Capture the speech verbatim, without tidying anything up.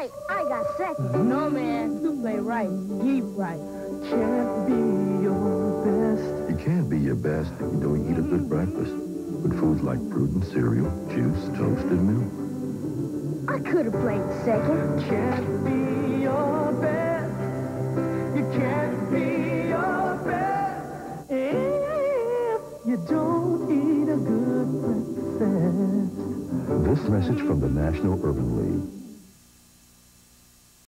right. I got second. No, man. You play right. Deep right. Can't be your best. You can't be your best if you don't eat a good breakfast with foods like fruit and cereal, juice, toast, and milk. I could have played second. Can't be your best. You can't be your best if you don't eat a good breakfast. This message from the National Urban League.